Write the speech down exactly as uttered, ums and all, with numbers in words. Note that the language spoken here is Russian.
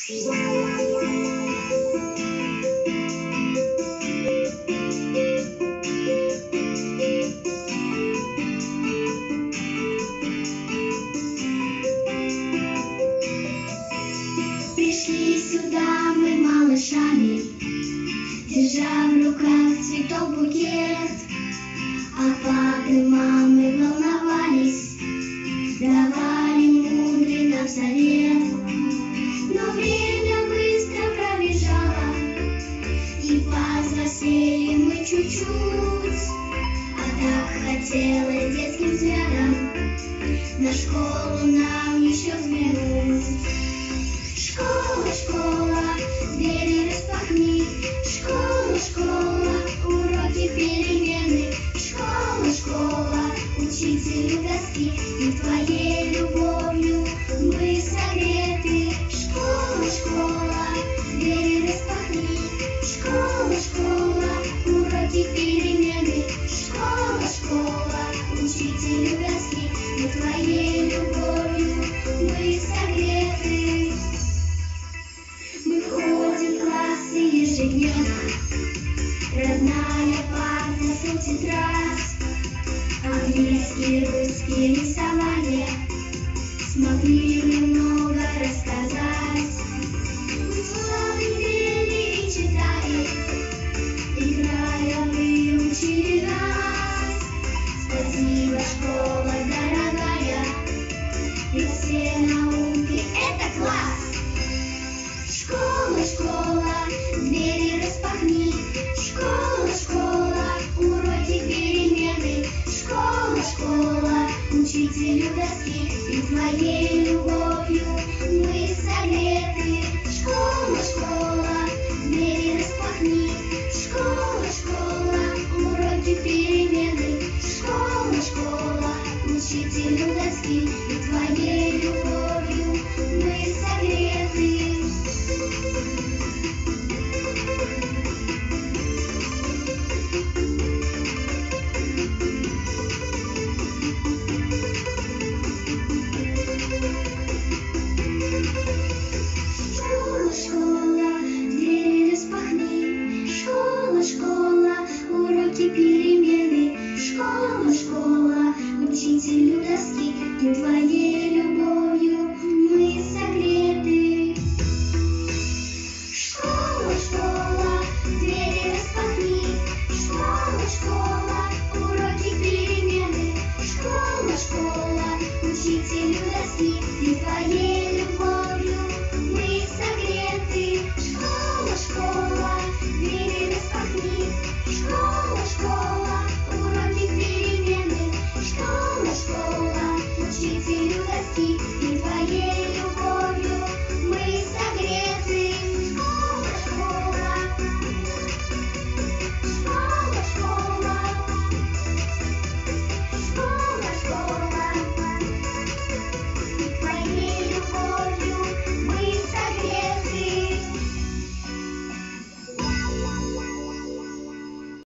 Пришли сюда мы малышами, держа в руках цветов букет, а папы, мамы волновались, давали мудрый нам совет. Но время быстро пробежало, и повзрослели мы чуть-чуть, а так хотелось детским взглядом на школу нам еще взглянуть. Школа, школа, двери распахни, школа, школа, уроки, перемены, школа, школа, учителю доски, и твоей любовью мы согреты. Школа, школа, двери распахни, школа, школа, уроки, перемены, школа, школа, учителю доски, и твоей любовью мы согреты. Мы ходим в классы ежедневно, родная парта, сын, тетрадь, английский, русский, рисование, смогли немного рассказать. Мы славили и читали, играя выучили нас. Спасибо, школа дорогая, ведь все науки — это класс. Школа, школа, двери распахни, школа, школа, уроки, перемены, школа, школа, учителю доски, и твоей